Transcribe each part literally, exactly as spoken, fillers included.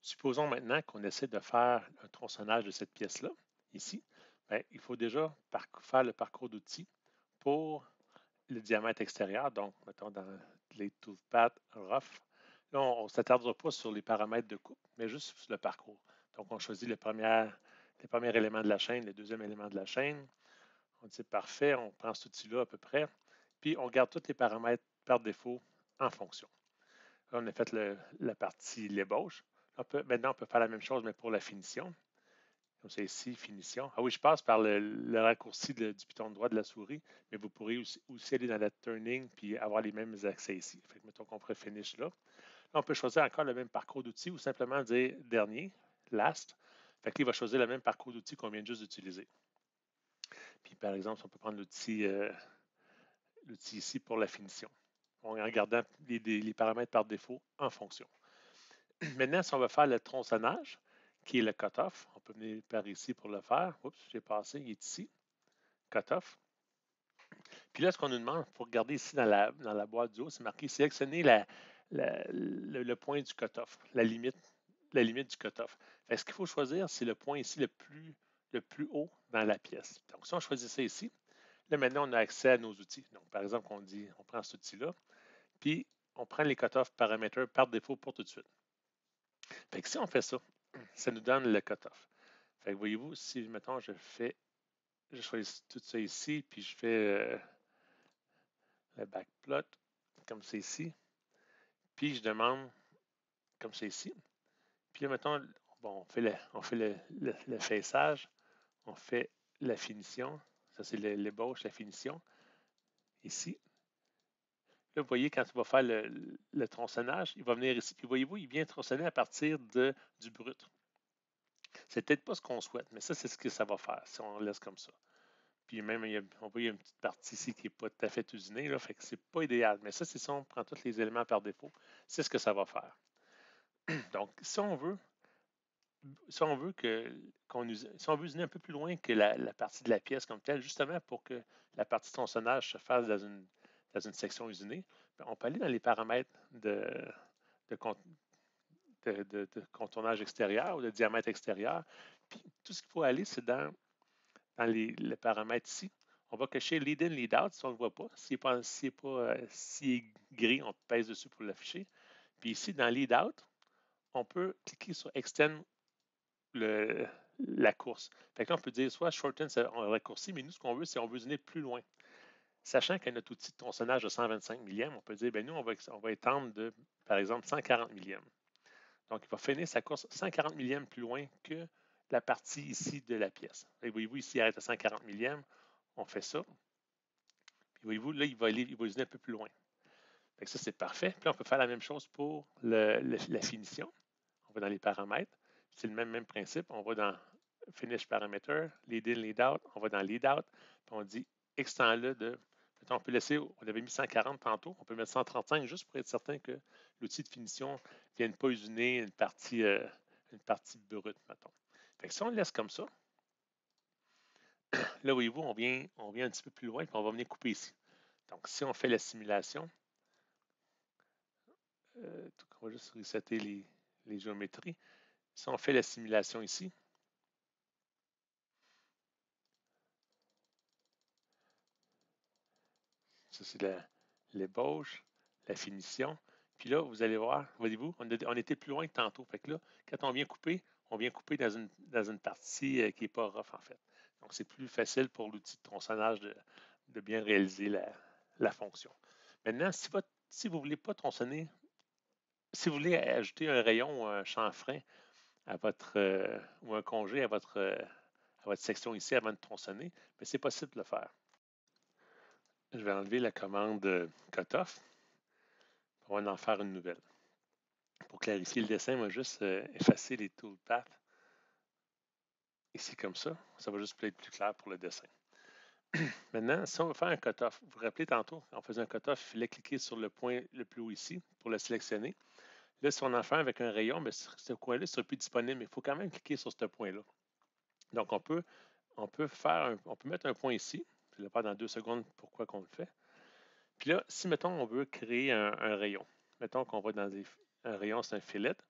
Supposons maintenant qu'on essaie de faire un tronçonnage de cette pièce-là, ici. Bien, il faut déjà faire le parcours d'outils pour le diamètre extérieur. Donc, mettons dans les toolpath rough. Là, on ne s'attardera pas sur les paramètres de coupe, mais juste sur le parcours. Donc, on choisit le premier, le premier élément de la chaîne, le deuxième élément de la chaîne. On dit parfait, on prend cet outil-là à peu près. Puis, on garde tous les paramètres par défaut en fonction. Là, on a fait le, la partie l'ébauche. Maintenant, on peut faire la même chose, mais pour la finition. Comme ça ici, finition. Ah oui, je passe par le, le raccourci de, du piton droit de la souris, mais vous pourrez aussi, aussi aller dans la turning puis avoir les mêmes accès ici. Fait que mettons qu'on ferait finish là. Là, on peut choisir encore le même parcours d'outils ou simplement dire dernier, last. Fait qu'il va choisir le même parcours d'outils qu'on vient juste d'utiliser. Puis par exemple, on peut prendre l'outil euh, l'outil ici pour la finition. En regardant les, les paramètres par défaut en fonction. Maintenant, si on veut faire le tronçonnage, qui est le cut-off, on peut venir par ici pour le faire. Oups, j'ai passé, il est ici. Cut-off. Puis là, ce qu'on nous demande, pour regarder ici dans la, dans la boîte du haut, c'est marqué sélectionner la, la, le, le point du cut-off, la limite, la limite du cut-off. Ce qu'il faut choisir, c'est le point ici le plus, le plus haut dans la pièce. Donc, si on choisit ça ici, là maintenant, on a accès à nos outils. Donc, par exemple, on dit, on prend cet outil-là, puis on prend les cut-off paramètres par défaut pour tout de suite. Fait que si on fait ça, ça nous donne le cut-off. Fait que voyez-vous, si, mettons, je fais, je choisis tout ça ici, puis je fais euh, le backplot, comme c'est ici, puis je demande, comme c'est ici, puis là, mettons, bon, on fait le, on fait le, le, le faissage, on fait la finition, ça c'est l'ébauche, la finition, ici. Là, vous voyez, quand tu vas faire le, le tronçonnage, il va venir ici, puis voyez-vous, il vient tronçonner à partir de, du brut. C'est peut-être pas ce qu'on souhaite, mais ça, c'est ce que ça va faire si on laisse comme ça. Puis même, il y a, on voit, il y a une petite partie ici qui n'est pas tout à fait usinée, là, fait que c'est pas idéal. Mais ça, c'est si on prend tous les éléments par défaut, c'est ce que ça va faire. Donc, si on veut, si on veut que qu'on use, si on veut usiner un peu plus loin que la, la partie de la pièce comme telle, justement pour que la partie de tronçonnage se fasse dans une, dans une section usinée, bien, on peut aller dans les paramètres de, de, de, de, de contournage extérieur ou de diamètre extérieur. Puis tout ce qu'il faut aller, c'est dans dans les, les paramètres ici. On va cocher lead in, lead out si on ne le voit pas. S'il est, pas, s'il est, pas, euh, s'il est gris, on pèse dessus pour l'afficher. Puis ici, dans lead out, on peut cliquer sur extend le, la course. Fait que là, on peut dire soit shorten, on raccourcit, mais nous, ce qu'on veut, c'est on veut donner plus loin. Sachant que notre outil de tronçonnage de cent vingt-cinq millièmes, on peut dire, ben nous, on va, on va étendre de, par exemple, cent quarante millièmes. Donc, il va finir sa course cent quarante millièmes plus loin que la partie ici de la pièce. Et voyez-vous, ici, il arrête à cent quarante millièmes. On fait ça. Puis voyez-vous, là, il va aller, il va usiner un peu plus loin. Fait que ça, c'est parfait. Puis on peut faire la même chose pour le, le, la finition. On va dans les paramètres. C'est le même, même principe. On va dans Finish Parameter, Lead In, Lead Out. On va dans Lead Out. Puis on dit extend-le de. On peut laisser, on avait mis cent quarante tantôt. On peut mettre cent trente-cinq juste pour être certain que l'outil de finition ne vienne pas usiner une partie, euh, une partie brute, mettons. Fait que si on le laisse comme ça, là, voyez-vous, on vient, on vient un petit peu plus loin, puis on va venir couper ici. Donc, si on fait la simulation, euh, on va juste resetter les, les géométries. Si on fait la simulation ici, ça c'est l'ébauche, la, la finition. Puis là, vous allez voir, voyez-vous, on, on, était plus loin que tantôt. Fait que là, quand on vient couper, on vient couper dans une, dans une partie euh, qui n'est pas rough en fait. Donc, c'est plus facile pour l'outil de tronçonnage de, de bien réaliser la, la fonction. Maintenant, si, votre, si vous ne voulez pas tronçonner, si vous voulez ajouter un rayon ou un chanfrein à votre, euh, ou un congé à votre, euh, à votre section ici avant de tronçonner, mais c'est possible de le faire. Je vais enlever la commande euh, cutoff. On va en faire une nouvelle. Pour clarifier le dessin, on va juste euh, effacer les toolpaths ici comme ça. Ça va juste être plus clair pour le dessin. Maintenant, si on veut faire un cutoff, vous vous rappelez tantôt, on faisait un cutoff, il fallait cliquer sur le point le plus haut ici pour le sélectionner. Là, si on en fait avec un rayon, bien, ce coin-là ne sera plus disponible, mais il faut quand même cliquer sur ce point-là. Donc, on peut, on peut faire un, on peut mettre un point ici. Je vais le faire dans deux secondes pourquoi qu'on le fait. Puis là, si, mettons, on veut créer un, un rayon. Mettons qu'on va dans des, un rayon, c'est un filet.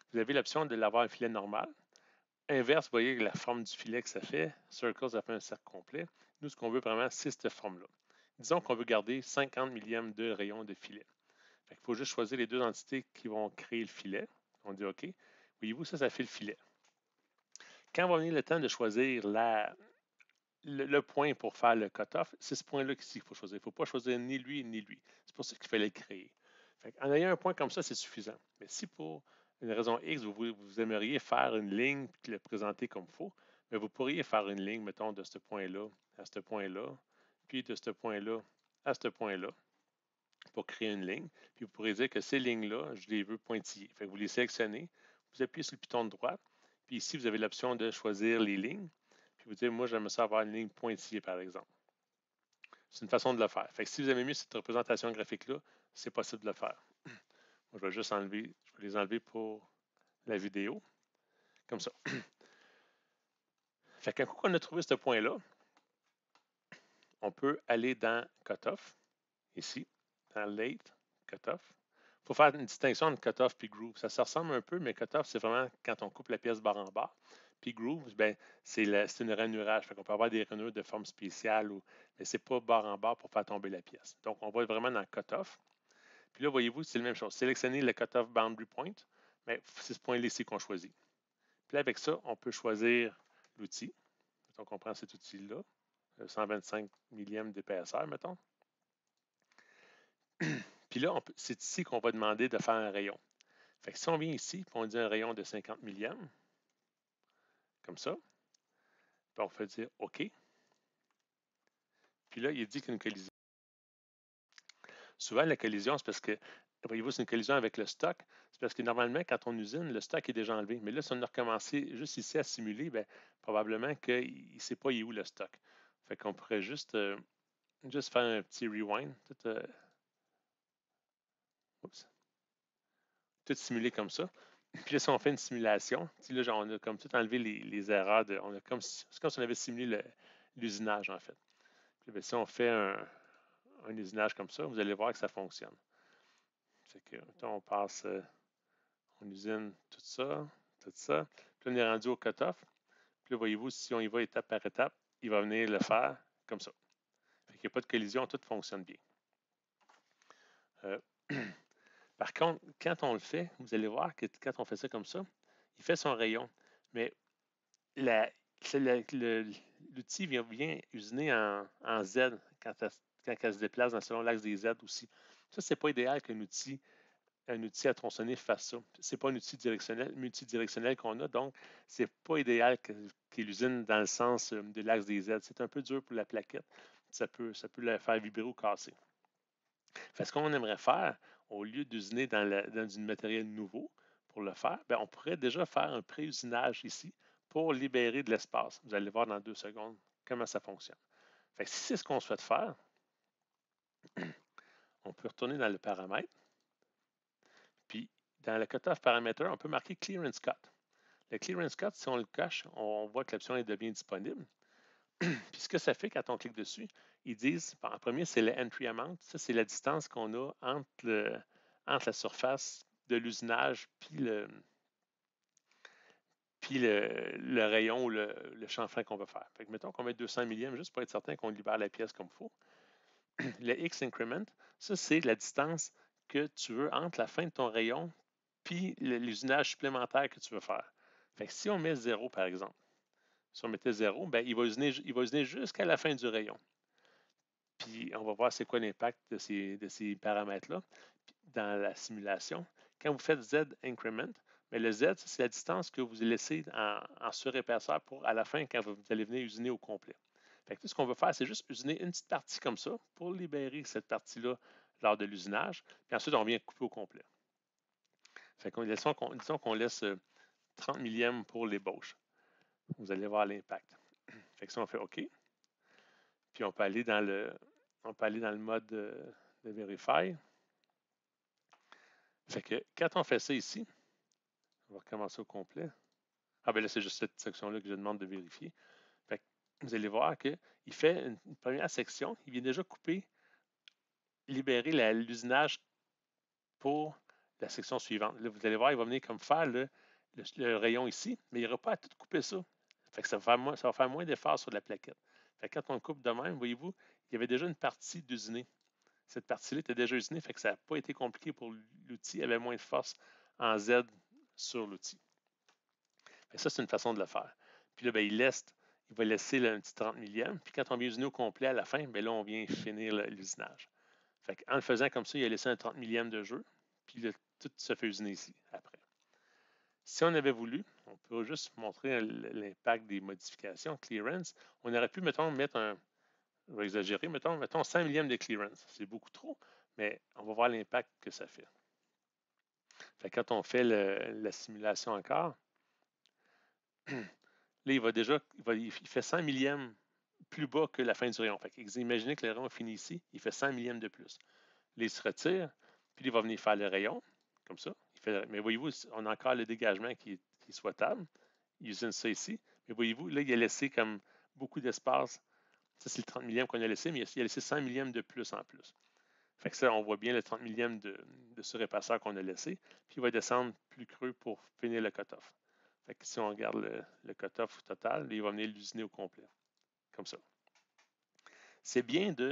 vous avez l'option de l'avoir un filet normal. Inverse, vous voyez la forme du filet que ça fait. Circle, ça fait un cercle complet. Nous, ce qu'on veut vraiment, c'est cette forme-là. Disons qu'on veut garder cinquante millièmes de rayon de filet. Il faut juste choisir les deux entités qui vont créer le filet. On dit OK. Voyez-vous, ça, ça fait le filet. Quand va venir le temps de choisir la, le, le point pour faire le cutoff, c'est ce point-là qu'il faut choisir. Il ne faut pas choisir ni lui ni lui. C'est pour ça qu'il fallait le créer. Fait en ayant un point comme ça, c'est suffisant. Mais si pour une raison X, vous, vous aimeriez faire une ligne et le présenter comme il faut, mais vous pourriez faire une ligne, mettons, de ce point-là à ce point-là, puis de ce point-là à ce point-là, pour créer une ligne. Puis vous pourrez dire que ces lignes-là, je les veux pointillées. Fait que vous les sélectionnez, vous appuyez sur le piton de droite, puis ici, vous avez l'option de choisir les lignes. Puis vous dites, moi, j'aimerais ça avoir une ligne pointillée, par exemple. C'est une façon de le faire. Fait que si vous avez mis cette représentation graphique-là, c'est possible de le faire. Moi, je vais juste enlever, je vais les enlever pour la vidéo, comme ça. Fait qu'un coup qu'on a trouvé ce point-là, on peut aller dans Cutoff, ici, dans Late Cutoff. Il faut faire une distinction entre Cutoff et Groove. Ça se ressemble un peu, mais Cutoff, c'est vraiment quand on coupe la pièce barre en barre. Puis Groove, ben, c'est une rainurage. Fait qu'on peut avoir des rainures de forme spéciale, ou, mais ce n'est pas barre en barre pour faire tomber la pièce. Donc, on va vraiment dans Cutoff. Puis là, voyez-vous, c'est la même chose. Sélectionnez le Cutoff Boundary Point, mais c'est ce point-là ici qu'on choisit. Puis là, avec ça, on peut choisir l'outil. Donc, on prend cet outil-là, cent vingt-cinq millièmes d'épaisseur, mettons. Puis là, c'est ici qu'on va demander de faire un rayon. Fait que si on vient ici, puis on dit un rayon de cinquante millièmes, comme ça, puis on fait dire OK. Puis là, il dit qu'il y a une collision. Souvent, la collision, c'est parce que, voyez-vous, c'est une collision avec le stock. C'est parce que normalement, quand on usine, le stock est déjà enlevé. Mais là, si on a recommencé juste ici à simuler, bien, probablement qu'il ne sait pas où le stock. Fait qu'on pourrait juste, euh, juste faire un petit rewind. Tout, euh, oups, tout simuler comme ça. Puis là, si on fait une simulation, là, genre, on a comme tout enlevé les, les erreurs. De, on a comme, c'est comme si on avait simulé l'usinage, en fait. Puis bien, si on fait un, un usinage comme ça, vous allez voir que ça fonctionne. C'est que, on passe, euh, on usine tout ça, tout ça. Puis là, on est rendu au cutoff. Puis là, voyez-vous, si on y va étape par étape, il va venir le faire comme ça. Fait qu'il n'y a pas de collision, tout fonctionne bien. Euh, Par contre, quand on le fait, vous allez voir que quand on fait ça comme ça, il fait son rayon. Mais l'outil vient, vient usiner en, en Z quand elle, quand elle se déplace dans, selon l'axe des Z aussi. Ça, c'est pas idéal qu'un outil, un outil à tronçonner fasse ça. C'est pas un outil directionnel, multidirectionnel qu'on a, donc c'est pas idéal qu'il usine dans le sens de l'axe des Z. C'est un peu dur pour la plaquette. Ça peut, ça peut la faire vibrer ou casser. Fait ce qu'on aimerait faire, au lieu d'usiner dans, dans du matériel nouveau pour le faire, bien, on pourrait déjà faire un pré-usinage ici pour libérer de l'espace. Vous allez voir dans deux secondes comment ça fonctionne. Fait que si c'est ce qu'on souhaite faire, on peut retourner dans le paramètre. Puis, dans le cutoff parameter, on peut marquer Clearance Cut. Le Clearance Cut, si on le coche, on voit que l'option est bien disponible. Puis, ce que ça fait quand on clique dessus, ils disent, en premier, c'est le entry amount. Ça, c'est la distance qu'on a entre, le, entre la surface de l'usinage puis le, puis le, le rayon ou le, le chanfrein qu'on va faire. Fait que mettons qu'on met deux cents millièmes juste pour être certain qu'on libère la pièce comme il faut. Le X increment, ça, c'est la distance que tu veux entre la fin de ton rayon puis l'usinage supplémentaire que tu veux faire. Fait que si on met zéro, par exemple, si on mettait zéro, ben, il va usiner, il va usiner jusqu'à la fin du rayon. Puis on va voir c'est quoi l'impact de ces, de ces paramètres-là dans la simulation. Quand vous faites Z increment, mais le Z, c'est la distance que vous laissez en, en surépaisseur pour à la fin, quand vous allez venir usiner au complet. Fait que tout ce qu'on veut faire, c'est juste usiner une petite partie comme ça pour libérer cette partie-là lors de l'usinage. Puis ensuite, on vient couper au complet. Fait qu'on, disons qu'on, disons qu'on laisse trente millièmes pour l'ébauche. Vous allez voir l'impact. Fait que ça, on fait OK. Puis on peut aller dans le, on peut aller dans le mode de, de Verify. Fait que quand on fait ça ici, on va recommencer au complet. Ah ben là, c'est juste cette section-là que je demande de vérifier. Fait que vous allez voir qu'il fait une, une première section, il vient déjà couper, libérer l'usinage pour la section suivante. Là, vous allez voir, il va venir comme faire le, le, le rayon ici, mais il n'y aura pas à tout couper ça. Fait que ça va faire moins, ça va faire moins d'efforts sur la plaquette. Fait que quand on le coupe de même, voyez-vous, il y avait déjà une partie d'usinée. Cette partie-là était déjà usinée, fait que ça n'a pas été compliqué pour l'outil. Il y avait moins de force en Z sur l'outil. Ça, c'est une façon de le faire. Puis là, ben, il, laisse, il va laisser là, un petit trente millièmes. Puis quand on vient usiner au complet à la fin, ben, là, on vient finir l'usinage. En le faisant comme ça, il a laissé un trente millièmes de jeu. Puis là, tout se fait usiner ici après. Si on avait voulu, on peut juste montrer l'impact des modifications, clearance. On aurait pu, mettons, mettre un, je vais exagérer, mettons, mettons cinq millièmes de clearance. C'est beaucoup trop, mais on va voir l'impact que ça fait. Fait que quand on fait le, la simulation encore, là, il va déjà, il, va, il fait cent millièmes plus bas que la fin du rayon. Fait que imaginez que le rayon finit ici, il fait cent millièmes de plus. Là, il se retire, puis il va venir faire le rayon, comme ça. Il fait, mais voyez-vous, on a encore le dégagement qui est, qui est souhaitable. Il usine ça ici. Mais voyez-vous, là, il a laissé comme beaucoup d'espace. Ça, c'est le trente millièmes qu'on a laissé, mais il a laissé cent millièmes de plus en plus. Fait que ça, on voit bien le trente millièmes de, de surépasseur qu'on a laissé. Puis il va descendre plus creux pour finir le cut-off. Fait que si on regarde le, le cut-off total, il va venir l'usiner au complet. Comme ça. C'est bien de.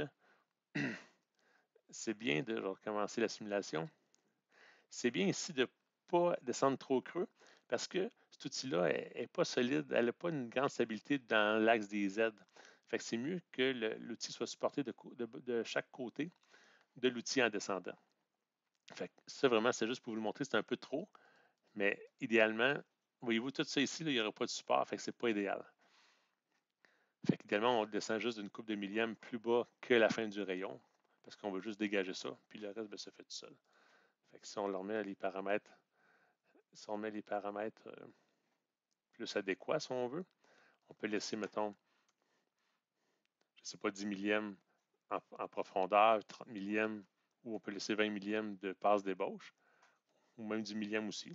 C'est bien de. Je vais recommencer la simulation. C'est bien ici de ne pas descendre trop creux parce que cet outil-là n'est pas solide, elle n'a pas une grande stabilité dans l'axe des Z. Fait que c'est mieux que l'outil soit supporté de, de, de, chaque côté de l'outil en descendant. Fait que ça, vraiment, c'est juste pour vous le montrer, c'est un peu trop, mais idéalement, voyez-vous, tout ça ici, là, il n'y aura pas de support, fait que c'est pas idéal. Fait qu'idéalement, on descend juste d'une coupe de millième plus bas que la fin du rayon, parce qu'on veut juste dégager ça, puis le reste, ben, se fait tout seul. Fait que si on leur met les paramètres, si on met les paramètres euh, plus adéquats, si on veut, on peut laisser, mettons, je ne sais pas, dix millièmes en, en profondeur, trente millièmes, ou on peut laisser vingt millièmes de passe d'ébauche, ou même dix millièmes aussi.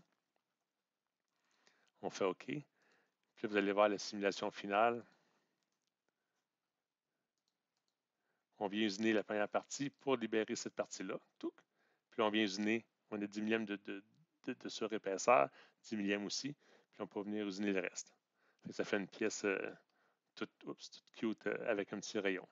On fait OK. Puis vous allez voir la simulation finale. On vient usiner la première partie pour libérer cette partie-là. Puis on vient usiner, on a dix millièmes de, de, de, de surépaisseur, dix millièmes aussi, puis on peut venir usiner le reste. Fait ça fait une pièce euh, toute, oups, toute cute euh, avec un petit rayon.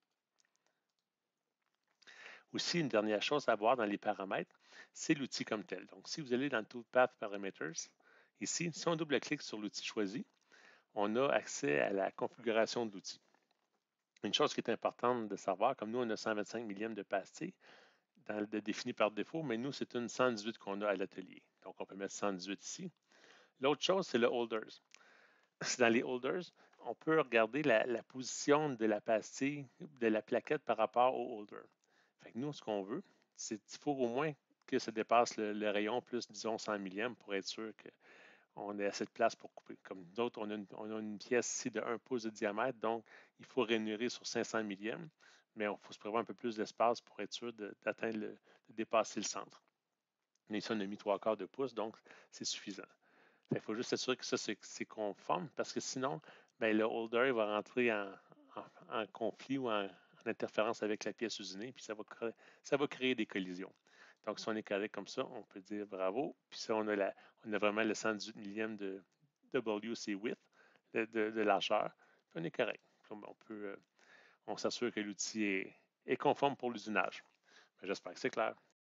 Aussi, une dernière chose à voir dans les paramètres, c'est l'outil comme tel. Donc, si vous allez dans le Toolpath Parameters, ici, si on double-clique sur l'outil choisi, on a accès à la configuration de l'outil. Une chose qui est importante de savoir, comme nous, on a cent vingt-cinq millièmes de pastilles dans le défini par défaut, mais nous, c'est une cent dix-huit qu'on a à l'atelier. Donc, on peut mettre cent dix-huit ici. L'autre chose, c'est le holders. Dans les holders, on peut regarder la, la position de la pastille, de la plaquette par rapport au holder. Fait que nous, ce qu'on veut, c'est qu'il faut au moins que ça dépasse le, le rayon plus, disons, cent millièmes pour être sûr qu'on ait assez de place pour couper. Comme d'autres, on, on a une pièce ici de un pouce de diamètre, donc il faut rainurer sur cinq cents millièmes, mais il faut se prévoir un peu plus d'espace pour être sûr d'atteindre, de, de dépasser le centre. Mais ici, on a mis trois quarts de pouce, donc c'est suffisant. Il faut juste s'assurer que ça, c'est conforme, parce que sinon, ben, le holder va rentrer en, en, en conflit ou en, en, interférence avec la pièce usinée, puis ça va, créer, ça va créer des collisions. Donc, si on est correct comme ça, on peut dire bravo. Puis ça, on a, la, on a vraiment le cent dix-huit millième de W C width, de, de, de largeur. Puis on est correct. Puis on peut, euh, on s'assure que l'outil est, est conforme pour l'usinage. J'espère que c'est clair.